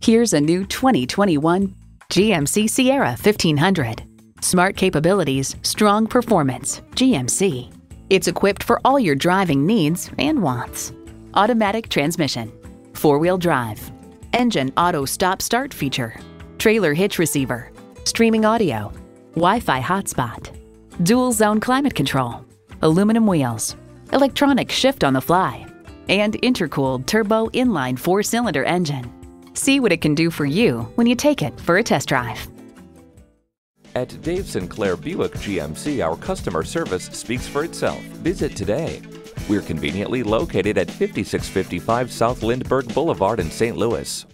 Here's a new 2021 GMC Sierra 1500. Smart capabilities, strong performance, GMC. It's equipped for all your driving needs and wants. Automatic transmission, four-wheel drive, engine auto stop-start feature, trailer hitch receiver, streaming audio, Wi-Fi hotspot, dual zone climate control, aluminum wheels, electronic shift on the fly, and intercooled turbo inline four-cylinder engine. See what it can do for you when you take it for a test drive. At Dave Sinclair Buick GMC, our customer service speaks for itself. Visit today. We're conveniently located at 5655 South Lindbergh Boulevard in St. Louis.